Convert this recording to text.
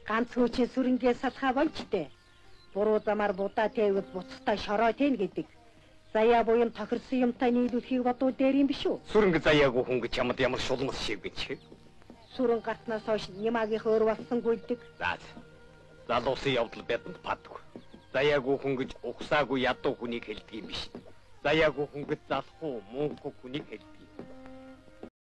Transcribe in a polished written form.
Ганц хөөчийн сүрэнгээ салхаа болчтой. Буруу замаар будаа тавиуд буцтай шороо тэн гэдэг. Заяа буян тохирсон юмтай нийлүүлэхийг бодуу дээр юм биш үү? Сүрэнг заяагүй хүн гэж чамд ямар шулмас шиг гэж. Сүрэн гартнаас хойш Ямагийн хөөр болсонгүй гэдэг. За. Залуусын явдал бидэнд паддаг. Заяагүй хүн гэж ухсаагүй ядуу хүнийг хэлдэг юм биш. Заяагүй хүн гэж залахгүй мөнгө хүнийг хэлдэг.